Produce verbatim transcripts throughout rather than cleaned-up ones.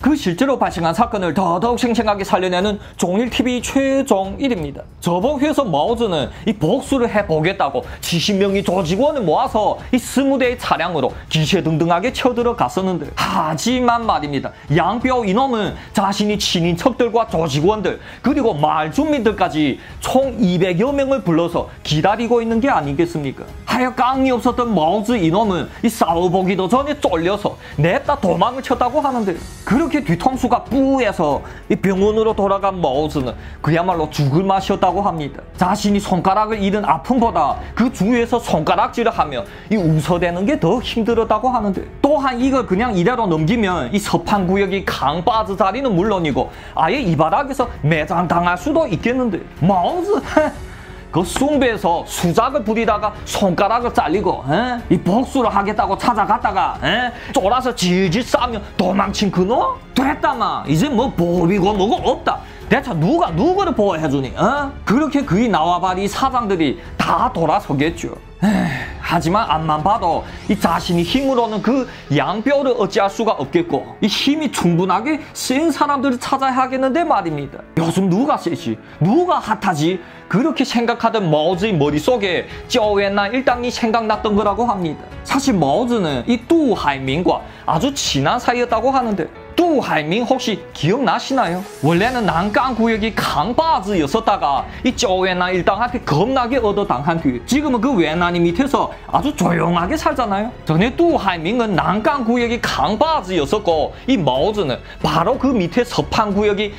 그 실제로 발생한 사건을 더더욱 생생하게 살려내는 종일티비 최종일입니다. 저번 회에서 마오즈는 이 복수를 해보겠다고 칠십 명의 조직원을 모아서 이 이십 대의 차량으로 기세등등하게 쳐들어갔었는데, 하지만 말입니다. 양뼈 이놈은 자신이 친인척들과 조직원들 그리고 마을 주민들까지 총 이백여 명을 불러서 기다리고 있는 게 아니겠습니까? 하여 깡이 없었던 마오즈 이놈은 이 싸워보기도 전에 쫄려서 냅다 도망을 쳤다고 하는데, 그렇게 뒤통수가 뿌해서 이 병원으로 돌아간 마오즈는 그야말로 죽을 맛이었다고 합니다. 자신이 손가락을 잃은 아픔보다 그 주위에서 손가락질을 하며 이 웃어대는 게 더 힘들었다고 하는데, 또한 이걸 그냥 이대로 넘기면 이 서판구역이 강바즈 자리는 물론이고 아예 이 바닥에서 매장당할 수도 있겠는데, 마오즈 그 숭배에서 수작을 부리다가 손가락을 잘리고 에? 이 복수를 하겠다고 찾아갔다가 에? 쫄아서 질질 싸며 도망친 그놈? 됐다마 이제 뭐 보비고 뭐고 없다. 대체 누가 누구를 보호해주니? 어? 그렇게 그이 나와바리 사장들이 다 돌아서겠죠. 에이, 하지만 앞만 봐도 이 자신이 힘으로는 그 양뼈를 어찌할 수가 없겠고, 이 힘이 충분하게 센 사람들을 찾아야 하겠는데 말입니다. 요즘 누가 세지? 누가 핫하지? 그렇게 생각하던 마오즈의 머릿속에 쪼웬나 일당이 생각났던 거라고 합니다. 사실 마오즈는 이 뚜하이민과 아주 친한 사이였다고 하는데, 뚜하이민 혹시 기억나시나요? 원래는 난강 구역이 강바즈였었다가 이 쪼웬나 일당한테 겁나게 얻어당한 뒤 지금은 그 웬나니 밑에서 아주 조용하게 살잖아요. 전에 뚜하이민은 난강 구역이 강바즈였었고 이 마오즈는 바로 그 밑에 서판 구역이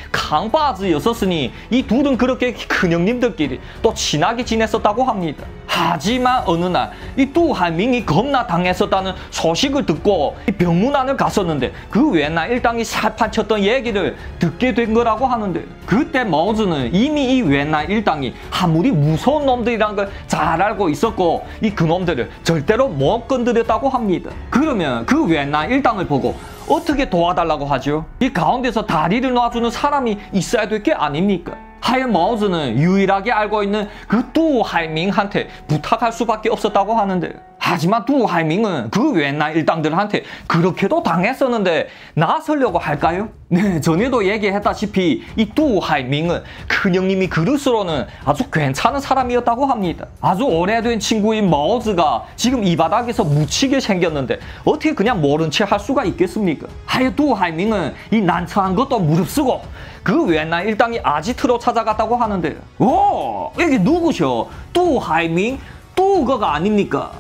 강바즈였었으니 이 둘은 그렇게 큰형님들끼리 또 친하게 지냈었다고 합니다. 하지만 어느 날 이 뚜하이민이 겁나 당했었다는 소식을 듣고 이 병문안을 갔었는데, 그 웬나 일당이 살판쳤던 얘기를 듣게 된 거라고 하는데, 그때 마오즈는 이미 이 웬나 일당이 아무리 무서운 놈들이란 걸 잘 알고 있었고 이 그놈들을 절대로 못 건드렸다고 합니다. 그러면 그 웬나 일당을 보고 어떻게 도와달라고 하죠? 이 가운데서 다리를 놔주는 사람이 있어야 될 게 아닙니까? 하여 마오즈는 유일하게 알고 있는 그 뚜하이민한테 부탁할 수밖에 없었다고 하는데, 하지만 뚜하이민은 그 웬나 일당들한테 그렇게도 당했었는데 나서려고 할까요? 네, 전에도 얘기했다시피 이 뚜하이민은 큰형님이 그릇으로는 아주 괜찮은 사람이었다고 합니다. 아주 오래된 친구인 마오즈가 지금 이 바닥에서 묻히게 생겼는데 어떻게 그냥 모른 채 할 수가 있겠습니까? 하여 뚜하이민은 이 난처한 것도 무릅쓰고 그 웬나 일당이 아지트로 찾아갔다고 하는데, 오! 이게 누구셔? 뚜하이민? 뚜거가 아닙니까?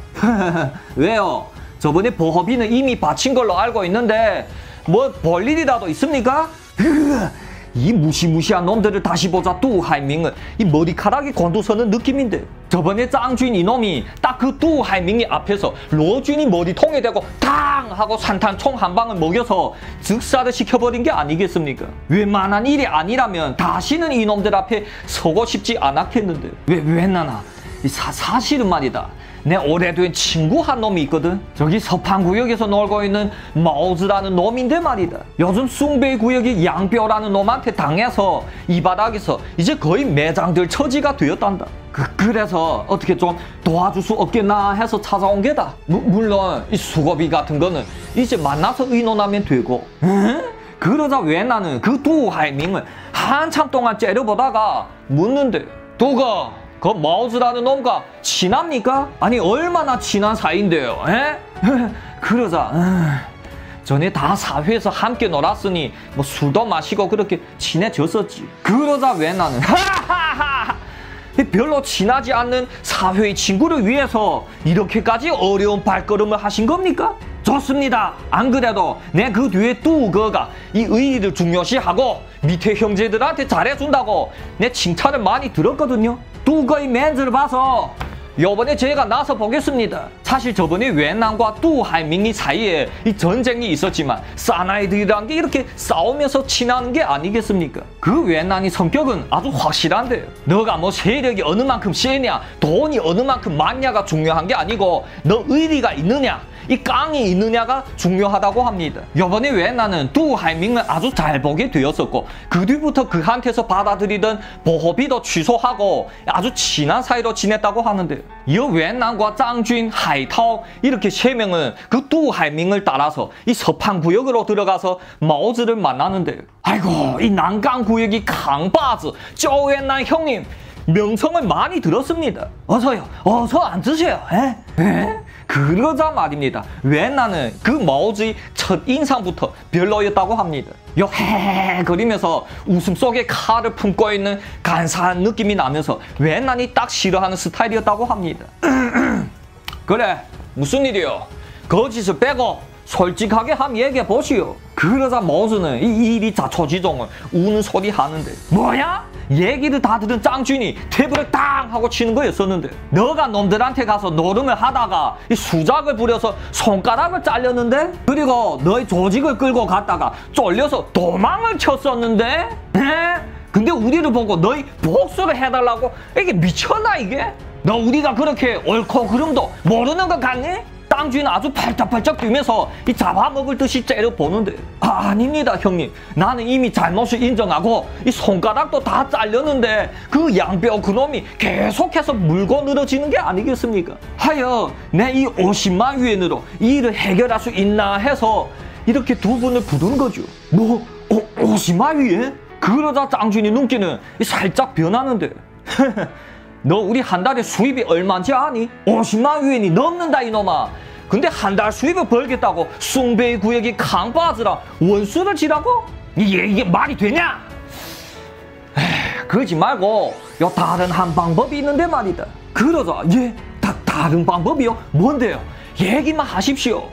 왜요? 저번에 보호비는 이미 바친 걸로 알고 있는데 뭐 볼일이라도 있습니까? 이 무시무시한 놈들을 다시 보자. 뚜하이민은 이 머리카락이 곤두서는 느낌인데, 저번에 짱쥔 이놈이 딱 그 뚜하이민이 앞에서 로쥔이 머리통에 대고 탕! 하고 산탄총 한 방을 먹여서 즉사를 시켜버린 게 아니겠습니까? 웬만한 일이 아니라면 다시는 이놈들 앞에 서고 싶지 않았겠는데, 왜, 왜 나나? 사, 사실은 말이다. 내 오래된 친구 한 놈이 있거든. 저기 서판구역에서 놀고 있는 마오즈라는 놈인데 말이다. 요즘 숭베이 구역이 양뼈라는 놈한테 당해서 이 바닥에서 이제 거의 매장들 처지가 되었단다. 그, 그래서 어떻게 좀 도와줄 수 없겠나 해서 찾아온 게다. 무, 물론 이 수고비 같은 거는 이제 만나서 의논하면 되고. 응? 그러자 왜 나는 그 뚜하이민을 한참 동안 째려보다가 묻는데, 두거 그 마오즈라는 놈과 친합니까? 아니 얼마나 친한 사이인데요? 에? 그러자 음, 전에 다 사회에서 함께 놀았으니 뭐 술도 마시고 그렇게 친해졌었지. 그러자 왜 나는 하하하 별로 친하지 않는 사회의 친구를 위해서 이렇게까지 어려운 발걸음을 하신 겁니까? 좋습니다. 안 그래도 내 그 뒤에 뚜거가 이 의리를 중요시하고 밑에 형제들한테 잘해준다고 내 칭찬을 많이 들었거든요. 뚜거의 맨즈를 봐서 요번에 제가 나서 보겠습니다. 사실 저번에 웬남과 뚜하이민이 사이에 이 전쟁이 있었지만 사나이들이란 게 이렇게 싸우면서 친하는 게 아니겠습니까? 그 웬남이 성격은 아주 확실한데요. 너가 뭐 세력이 어느 만큼 세냐, 돈이 어느 만큼 많냐가 중요한 게 아니고 너 의리가 있느냐, 이 깡이 있느냐가 중요하다고 합니다. 이번에 웬나는 뚜하이밍을 아주 잘 보게 되었었고 그 뒤부터 그한테서 받아들이던 보호비도 취소하고 아주 친한 사이로 지냈다고 하는데요. 이 웬난과 짱쥔, 하이타오 이렇게 세 명은 그 뚜하이밍을 따라서 이 서판 구역으로 들어가서 마오즈를 만나는데요. 아이고 이 난강 구역이 강바즈 쪼웬난 형님 명성을 많이 들었습니다. 어서요. 어서 앉으세요. 에? 에? 그러자 말입니다. 웬나는 그 마오즈의 첫 인상부터 별로였다고 합니다. 요 헤헤 그리면서 웃음 속에 칼을 품고 있는 간사한 느낌이 나면서 웬난이 딱 싫어하는 스타일이었다고 합니다. 그래 무슨 일이요? 거짓을 빼고 솔직하게 한번 얘기해 보시오. 그러자 마오즈는 이 일이 자초지종을 우는 소리 하는데 뭐야? 얘기를 다 들은 짱쥔이 탭을 땅 하고 치는 거였었는데 너가 놈들한테 가서 노름을 하다가 이 수작을 부려서 손가락을 잘렸는데 그리고 너의 조직을 끌고 갔다가 쫄려서 도망을 쳤었는데 에? 근데 우리를 보고 너희 복수를 해달라고 이게 미쳤나 이게? 너 우리가 그렇게 옳고 그름도 모르는 것 같니? 짱쥔은 아주 팔짝팔짝 뛰면서 이 잡아먹을 듯이 째려보는데 아, 아닙니다 형님. 나는 이미 잘못을 인정하고 이 손가락도 다 잘렸는데 그 양뼈 그놈이 계속해서 물고 늘어지는 게 아니겠습니까? 하여 내 이 오십만 위엔으로 이 일을 해결할 수 있나 해서 이렇게 두 분을 부른 거죠. 뭐? 오, 오십만 위엔? 그러자 짱쥔이 눈기는 살짝 변하는데 너 우리 한 달에 수입이 얼마인지 아니? 오십만 위엔이 넘는다 이놈아. 근데 한 달 수입을 벌겠다고 숭베이 구역이 강바즈랑 원수를 지라고? 이게, 이게 말이 되냐? 에이, 그러지 말고 요 다른 한 방법이 있는데 말이다. 그러자 예? 다, 다른 방법이요? 뭔데요? 얘기만 하십시오.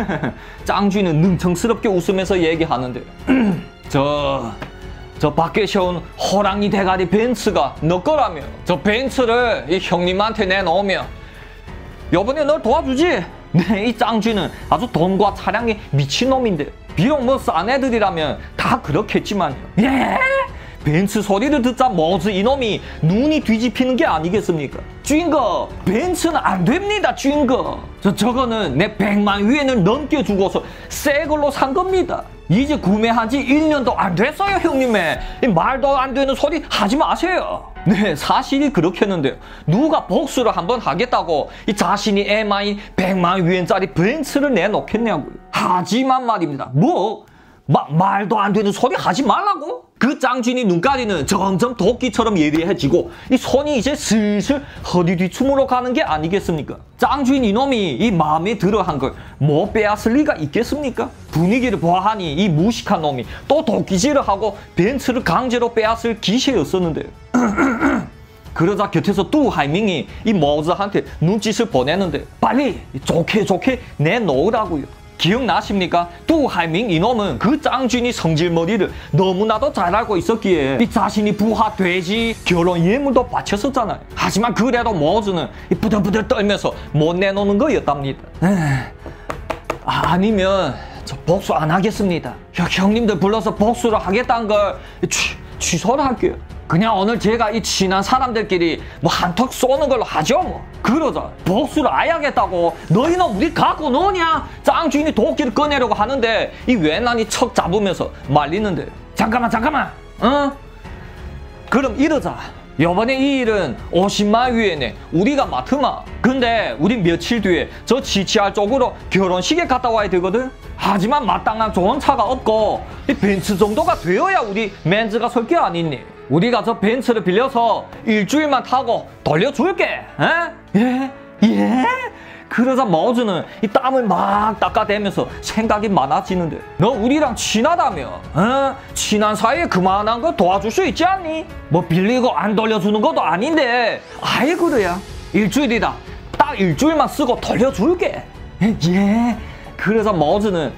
짱쥐는 능청스럽게 웃으면서 얘기하는데 저... 저 밖에 세운 호랑이 대가리 벤츠가 너 거라며. 저 벤츠를 이 형님한테 내놓으면 요번에 널 도와주지. 네, 이 짱쥐는 아주 돈과 차량에 미친놈인데 비록 뭐 싼 애들이라면 다 그렇겠지만요. 예? 벤츠 소리를 듣자 머즈 이놈이 눈이 뒤집히는 게 아니겠습니까? 쥔거 벤츠는 안 됩니다. 쥔거 저, 저거는 내 백만 위엔을 넘겨 주고서 새 걸로 산 겁니다. 이제 구매한 지 일 년도 안 됐어요 형님의. 말도 안 되는 소리 하지 마세요. 네 사실이 그렇겠는데요. 누가 복수를 한번 하겠다고 이 자신이 엠아이 백만 위엔짜리 벤츠를 내놓겠냐고요. 하지만 말입니다. 뭐? 마, 말도 안 되는 소리 하지 말라고? 그 짱쥔이 눈가리는 점점 도끼처럼 예리해지고 이 손이 이제 슬슬 허리 뒤춤으로 가는 게 아니겠습니까? 짱쥔 이놈이 이 마음에 들어한 걸 뭐 빼앗을 리가 있겠습니까? 분위기를 보아하니 이 무식한 놈이 또 도끼질을 하고 벤츠를 강제로 빼앗을 기세였었는데요. 그러자 곁에서 뚜하이밍이 이 머즈한테 눈짓을 보내는데 빨리 좋게 좋게 내놓으라고요. 기억나십니까? 뚜하이밍 이놈은 그 짱쥔이 성질머리를 너무나도 잘 알고 있었기에 이 자신이 부하 돼지 결혼 예물도 바쳤었잖아요. 하지만 그래도 머즈는 부들부들 떨면서 못 내놓는 거였답니다. 에이, 아니면 저 복수 안 하겠습니다. 형님들 불러서 복수를 하겠다는 걸 취, 취소를 할게요. 그냥 오늘 제가 이 친한 사람들끼리 뭐 한턱 쏘는 걸로 하죠 뭐. 그러자 복수를 아예 하겠다고 너희는 우리 갖고 노냐? 짱쥐인이 도끼를 꺼내려고 하는데 이 웬난이 척 잡으면서 말리는데 잠깐만 잠깐만 어? 그럼 이러자. 요번에 이 일은 오십만 위엔에 우리가 맡으마. 근데 우리 며칠 뒤에 저 지치알 쪽으로 결혼식에 갔다 와야 되거든. 하지만 마땅한 좋은 차가 없고 이 벤츠 정도가 되어야 우리 맨즈가 설 게 아니니. 우리가 저 벤츠를 빌려서 일주일만 타고 돌려줄게. 에? 예? 예? 그러자 머즈는 이 땀을 막 닦아대면서 생각이 많아지는데 너 우리랑 친하다며? 어? 친한 사이에 그만한 거 도와줄 수 있지 않니? 뭐 빌리고 안 돌려주는 것도 아닌데 아예 그래야 일주일이다. 딱 일주일만 쓰고 돌려줄게. 예? 그래서 머즈는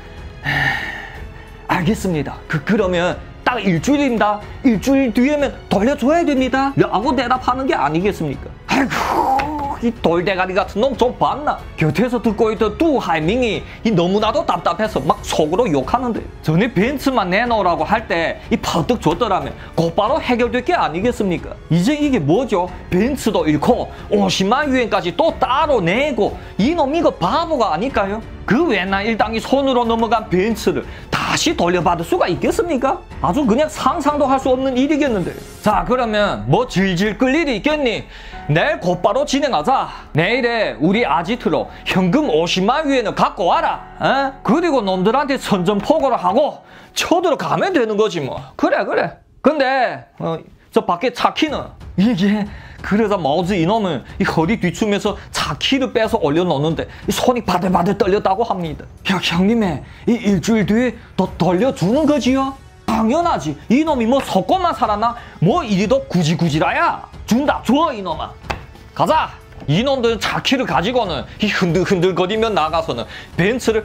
알겠습니다. 그, 그러면 딱 일주일입니다. 일주일 뒤에면 돌려줘야 됩니다. 라고 대답하는 게 아니겠습니까? 아이고 이 돌대가리 같은 놈 좀 봤나? 곁에서 듣고 있던 뚜하이밍이 이 너무나도 답답해서 막 속으로 욕하는데 전에 벤츠만 내놓으라고 할 때 이 퍼뜩 줬더라면 곧바로 해결될 게 아니겠습니까? 이제 이게 뭐죠? 벤츠도 잃고 오십만 유엔까지 또 따로 내고 이놈 이거 바보가 아닐까요? 그 웬날 일당이 손으로 넘어간 벤츠를 다시 돌려받을 수가 있겠습니까? 아주 그냥 상상도 할 수 없는 일이겠는데. 자, 그러면 뭐 질질 끌 일이 있겠니? 내일 곧바로 진행하자. 내일에 우리 아지트로 현금 오십만 유엔을 갖고 와라. 에? 그리고 놈들한테 선전포고를 하고 쳐들어가면 되는 거지 뭐. 그래 그래. 근데 어, 저 밖에 차키는 이게 그래서 마우즈 이놈은 이 허리 뒤춤에서 차키를 빼서 올려놓는데 이 손이 바들바들 떨렸다고 합니다. 야, 형님의 이 일주일 뒤에 더 돌려주는 거지요? 당연하지. 이놈이 뭐 속고만 살았나? 뭐 이리도 구지구지라야. 준다 줘 이놈아. 가자. 이놈들은 차키를 가지고는 이 흔들흔들거리며 나가서는 벤츠를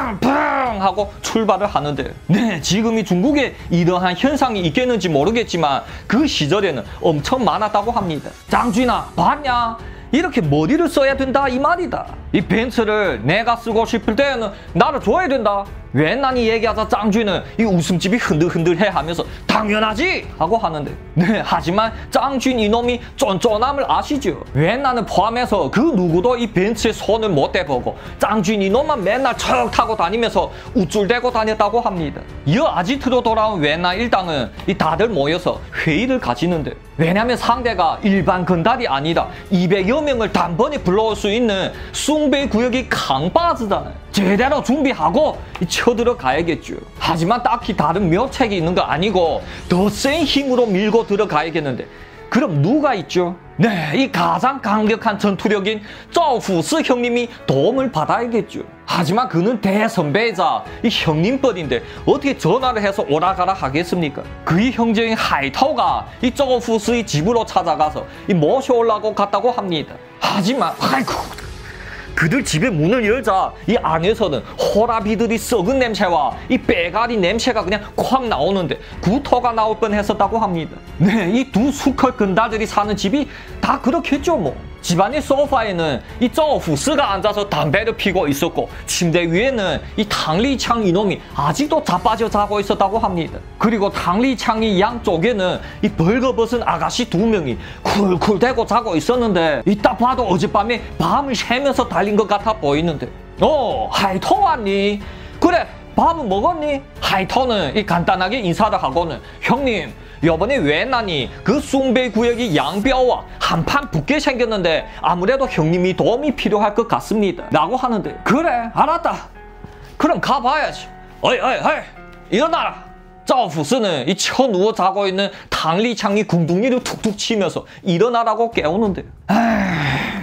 팡팡 하고 출발을 하는데, 네, 지금이 중국에 이러한 현상이 있겠는지 모르겠지만 그 시절에는 엄청 많았다고 합니다. 장쥐나 봤냐? 이렇게 머리를 써야 된다 이 말이다. 이 벤츠를 내가 쓰고 싶을 때는 나를 줘야 된다. 웬난이 얘기하자 짱쥐는 이 웃음집이 흔들흔들해 하면서 당연하지 하고 하는데, 네, 하지만 짱쥐 이놈이 쫀쫀함을 아시죠? 웬난을 포함해서 그 누구도 이 벤츠에 손을 못 대보고 짱쥐 이놈만 맨날 척 타고 다니면서 우쭐대고 다녔다고 합니다. 이어 아지트로 돌아온 웬난 일당은 이 다들 모여서 회의를 가지는데, 왜냐면 상대가 일반 건달이 아니라 이백여 명을 단번에 불러올 수 있는 숭베이 구역이 강바즈잖아요. 제대로 준비하고 쳐들어 가야겠죠. 하지만 딱히 다른 묘책이 있는 거 아니고 더 센 힘으로 밀고 들어가야겠는데, 그럼 누가 있죠? 네, 이 가장 강력한 전투력인 쪼후스 형님이 도움을 받아야겠죠. 하지만 그는 대선배이자 이 형님뻘인데 어떻게 전화를 해서 오라가라 하겠습니까? 그의 형제인 하이타오가 이 쪼후스의 집으로 찾아가서 이 모셔오려고 갔다고 합니다. 하지만 아이고, 그들 집의 문을 열자 이 안에서는 호라비들이 썩은 냄새와 이 빼가리 냄새가 그냥 콱 나오는데 구토가 나올 뻔했었다고 합니다. 네, 이 두 수컷 근다들이 사는 집이 다 그렇겠죠 뭐. 집안의 소파에는 이 쪼후스가 앉아서 담배를 피고 있었고, 침대 위에는 이 탕리창 이놈이 아직도 자빠져 자고 있었다고 합니다. 그리고 탕리창이 양쪽에는 이 벌거벗은 아가씨 두 명이 쿨쿨대고 자고 있었는데, 이따 봐도 어젯밤에 밤을 새면서 달린 것 같아 보이는데, 어, 하이토 왔니? 그래, 밥은 먹었니? 하이토는 이 간단하게 인사를 하고는, 형님, 요번에 웬난이 그 숭베이 구역이 양뼈와 한판 붙게 생겼는데 아무래도 형님이 도움이 필요할 것 같습니다 라고 하는데, 그래 알았다. 그럼 가봐야지. 어이 어이 어이 일어나라. 쪼후스는 이 쳐누워 자고 있는 탕리창이 궁둥이를 툭툭 치면서 일어나라고 깨우는데, 에이,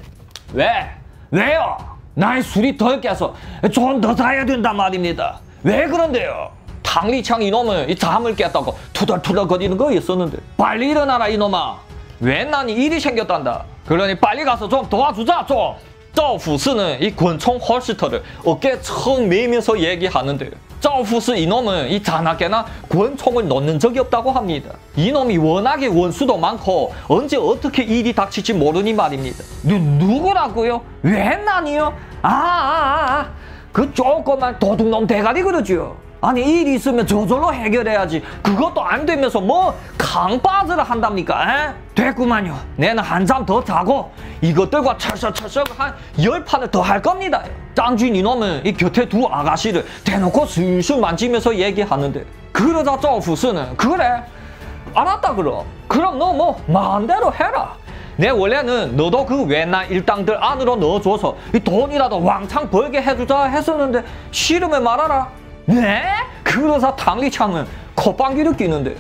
왜? 왜요? 나의 술이 덜 깨서 좀 더 자야 된단 말입니다. 왜 그런데요? 탕리창 이놈은 이 잠을 깼다고 투덜투덜 거리는 거 있었는데, 빨리 일어나라 이놈아. 웬난이 일이 생겼단다. 그러니 빨리 가서 좀 도와주자 좀. 쪼후스는 이 권총 홀스터를 어깨에 척 매면서 얘기하는데, 쪼후스 이놈은 이 자나깨나 권총을 놓는 적이 없다고 합니다. 이놈이 워낙에 원수도 많고 언제 어떻게 일이 닥칠지 모르니 말입니다. 누, 누구라고요? 웬난이요? 아, 아, 아, 그 조그만 도둑놈 대가리 그러죠. 아니, 일이 있으면 저절로 해결해야지. 그것도 안 되면서 뭐 강바즈를 한답니까? 에? 됐구만요. 내는 한잠 더 자고 이것들과 철썩철썩 한 열 판을 더 할 겁니다. 짱쥐 이놈은 이 곁에 두 아가씨를 대놓고 슬슬 만지면서 얘기하는데, 그러자 쪼후스는, 그래 알았다 그럼. 그럼 너 뭐 마음대로 해라. 내 원래는 너도 그 웬난 일당들 안으로 넣어줘서 이 돈이라도 왕창 벌게 해주자 했었는데 싫으면 말아라. 네? 그러자 탕리창은 콧방귀를 끼는데,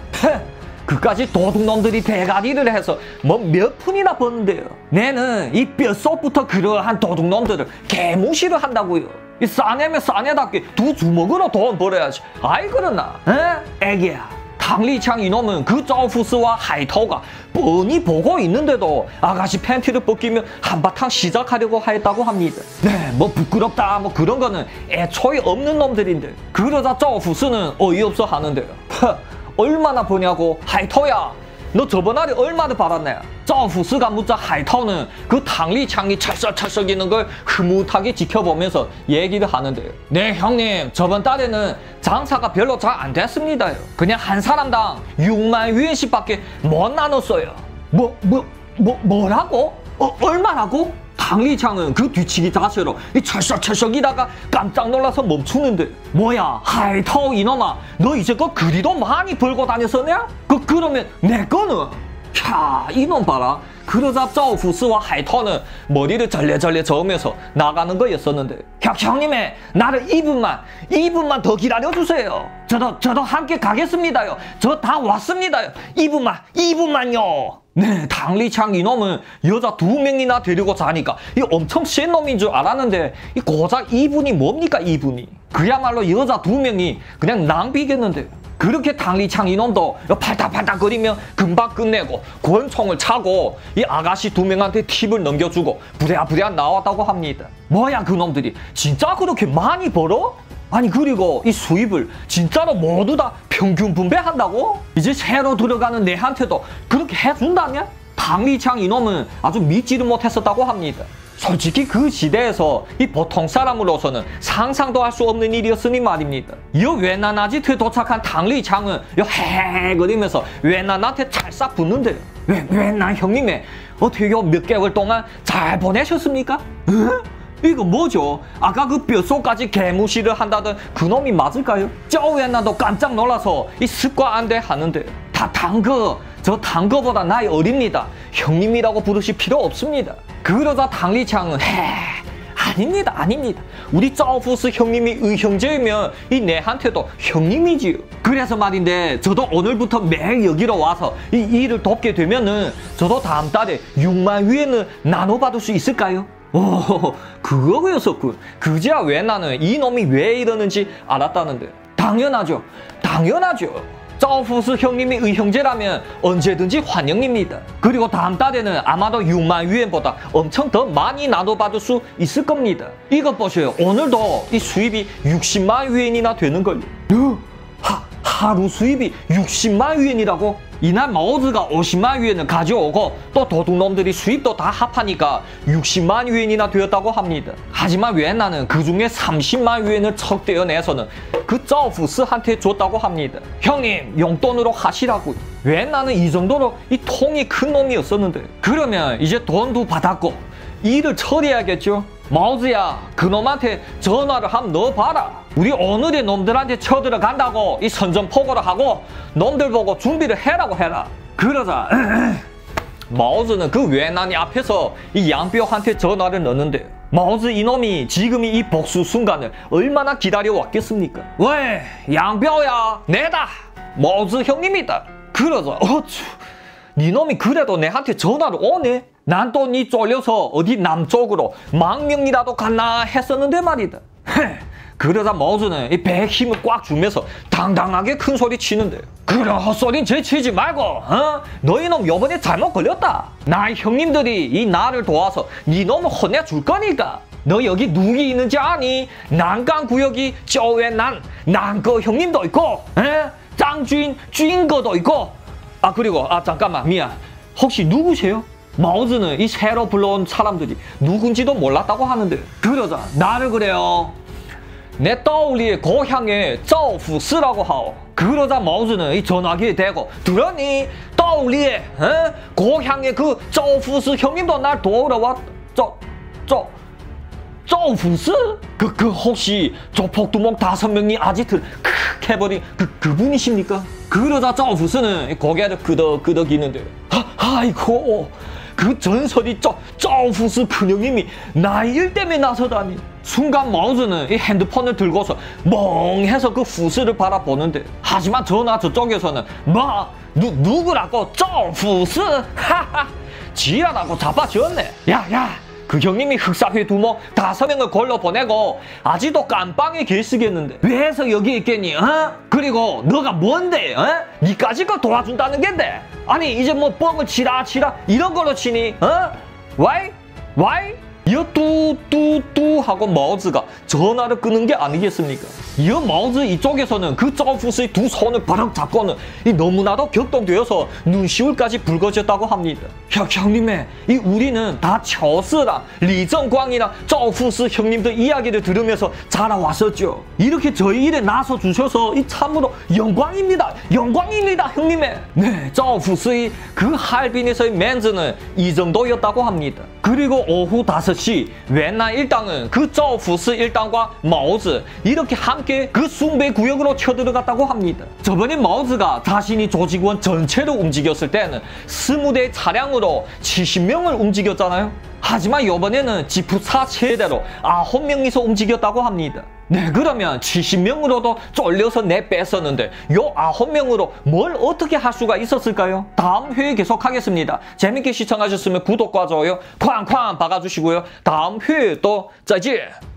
그까지 도둑놈들이 대가리를 해서 뭐 몇 푼이나 버는데요. 내는 이 뼛속부터 그러한 도둑놈들을 개무시를 한다고요. 이 싸내면 싸내답게 두 주먹으로 돈 벌어야지. 아이 그러나, 에? 애기야. 탕리창 이놈은 그 쪼후스와 하이토가 뻔히 보고 있는데도 아가씨 팬티를 벗기며 한바탕 시작하려고 했다고 합니다. 네, 뭐 부끄럽다 뭐 그런 거는 애초에 없는 놈들인데, 그러자 쪼후스는 어이없어 하는데요. 얼마나 버냐고. 하이토야, 너 저번 달에 얼마나 받았네? 赵福스가 묻자 하이타오는 그 당리창이 철썩철썩 있는 걸 흐뭇하게 지켜보면서 얘기를 하는데요. 네 형님, 저번 달에는 장사가 별로 잘 안 됐습니다요. 그냥 한 사람당 육만 위엔씩밖에 못 나눴어요. 뭐, 뭐, 뭐, 뭐라고? 어, 얼마라고? 당리창은 그 뒤치기 자세로 이 철썩철썩이다가 깜짝 놀라서 멈추는데, 뭐야 하이타오 이놈아, 너 이제껏 그리도 많이 벌고 다녔었냐? 그 그러면 내 거는? 캬, 이놈 봐라. 그러자赵福스와 하이타오는 머리를 절레절레 저으면서 나가는 거였었는데, 형, 형님의 나를 이 분만 이 분만 더 기다려주세요. 저도 저도 함께 가겠습니다요. 저 다 왔습니다요. 이 분만 이 분만요. 네, 당리창 이놈은 여자 두 명이나 데리고 자니까 이 엄청 센 놈인 줄 알았는데, 이 고작 이분이 뭡니까 이분이? 그야말로 여자 두 명이 그냥 낭비겠는데, 그렇게 당리창 이놈도 팔딱팔딱거리며 금방 끝내고 권총을 차고 이 아가씨 두 명한테 팁을 넘겨주고 부랴부랴 나왔다고 합니다. 뭐야 그놈들이 진짜 그렇게 많이 벌어? 아니 그리고 이 수입을 진짜로 모두 다 평균 분배한다고? 이제 새로 들어가는 내한테도 그렇게 해준다냐? 당리창 이놈은 아주 믿지를 못했었다고 합니다. 솔직히 그 시대에서 이 보통 사람으로서는 상상도 할 수 없는 일이었으니 말입니다. 이 웬난아지트에 도착한 당리창은 헤헤거리면서 웬난한테 찰싹 붙는데요. 웬, 웬난 형님의 어떻게 몇 개월 동안 잘 보내셨습니까? 응? 이거 뭐죠? 아까 그 뼛속까지 개무시를 한다던 그놈이 맞을까요? 저 웬난도 깜짝 놀라서 이 습과 안 돼 하는데, 다 당거, 저 당거보다 나이 어립니다. 형님이라고 부르실 필요 없습니다. 그러자 당리창은 헤, 아닙니다, 아닙니다. 우리赵福스 형님이 의형제이면 이 내한테도 형님이지요. 그래서 말인데 저도 오늘부터 매일 여기로 와서 이 일을 돕게 되면은 저도 다음 달에 육만 위엔을 나눠받을 수 있을까요? 오, 그거였었군. 그제야 왜 나는 이놈이 왜 이러는지 알았다는데. 당연하죠. 당연하죠.赵福스 형님이 의형제라면 언제든지 환영입니다. 그리고 다음 달에는 아마도 육만 위엔보다 엄청 더 많이 나눠받을 수 있을 겁니다. 이것 보세요. 오늘도 이 수입이 육십만 위엔이나 되는걸요. 하, 하루 수입이 육십만 위엔이라고? 이날 마오즈가 오십만 위엔을 가져오고 또 도둑놈들이 수입도 다 합하니까 육십만 위엔이나 되었다고 합니다. 하지만 웬나는 그 중에 삼십만 위엔을 척 떼어내서는 그赵福스한테 줬다고 합니다. 형님 용돈으로 하시라고요. 웬나는 이 정도로 이 통이 큰 놈이었었는데, 그러면 이제 돈도 받았고 일을 처리해야겠죠. 마오즈야, 그놈한테 전화를 한번 넣어봐라. 우리 오늘의 놈들한테 쳐들어간다고 이 선전포고를 하고 놈들 보고 준비를 해라고 해라. 그러자 마오즈는 그 웬난이 앞에서 이 양뼈한테 전화를 넣는데, 마오즈 이놈이 지금이 이 복수 순간을 얼마나 기다려왔겠습니까? 왜? 양뼈야, 내다. 마오즈 형님이다. 그러자 어쭈, 니놈이 그래도 내한테 전화를 오네? 난 또 니 쫄려서 어디 남쪽으로 망명이라도 갔나 했었는데 말이다. 헤, 그러다 마오즈는 이 배에 힘을 꽉 주면서 당당하게 큰 소리 치는데, 그런 헛소린 제치지 말고, 어? 너희 놈 요번에 잘못 걸렸다. 나 형님들이 이 나를 도와서 니 놈을 혼내줄 거니까. 너 여기 누구 있는지 아니? 난강 구역이 쪼웨난 난거 형님도 있고, 에? 짱주인 주인거도 있고. 아 그리고 아 잠깐만 미안. 혹시 누구세요? 마오즈는 이 새로 불러온 사람들이 누군지도 몰랐다고 하는데, 그러자 나를 그래요. 내 떠올리의 고향의赵福스라고 하오. 그러자 마오즈는 이 전화기에 대고, 들었니? 떠올리의 에? 고향의 그赵福스 형님도 날 도우러 왔... 저... 저...赵福스? 그, 그 혹시 조폭두목 다섯 명이 아지트를 크 해버린 그, 그분이십니까? 그러자赵福스는 고개를 끄덕끄덕이는데, 하, 아이고 그 전설이 저,赵福스 큰형님이 나이일 때문에 나서다니. 순간 마오즈는 이 핸드폰을 들고서 멍해서 그 후스를 바라보는데, 하지만 전화 저쪽에서는 뭐? 누, 누구라고?赵福스? 하하, 지랄하고 자빠졌네. 야야, 그 형님이 흑사회 두목 다섯 명을 걸러 보내고 아직도 깜빵에 계시겠는데 왜서 여기 있겠니? 어? 그리고 너가 뭔데? 어? 니까지 거 도와준다는 겐데? 아니 이제 뭐 뻥을 치라 치라 이런 걸로 치니? 어? 와이? 와이? 이 뚜뚜뚜 하고 마오즈가 전화를 끄는 게 아니겠습니까? 이 마오즈 이쪽에서는 그 짜오푸스의 두 손을 바락 잡고는 이 너무나도 격동되어서 눈시울까지 붉어졌다고 합니다. 형, 형님의 이 우리는 다 쩌스랑 리정광이랑 짜오푸스 형님들 이야기를 들으면서 자라왔었죠. 이렇게 저희 일에 나서 주셔서 이 참으로 영광입니다. 영광입니다, 형님의. 네, 짜오푸스의 그 할빈에서의 멘즈는 이 정도였다고 합니다. 그리고 오후 다섯 시 웬나 일당은 그 짜오푸스 일당과 마오즈 이렇게 함께 그 숭베이 구역으로 쳐들어갔다고 합니다. 저번에 마오즈가 자신이 조직원 전체를 움직였을 때는 스무 대의 차량으로 칠십 명을 움직였잖아요. 하지만 이번에는 지프사 체대로 아홉 명이서 움직였다고 합니다. 네, 그러면 칠십 명으로도 쫄려서 내 뺐었는데 요 아홉 명으로 뭘 어떻게 할 수가 있었을까요? 다음 회에 계속하겠습니다. 재밌게 시청하셨으면 구독과 좋아요 쾅쾅 박아주시고요. 다음 회에 또 짜지!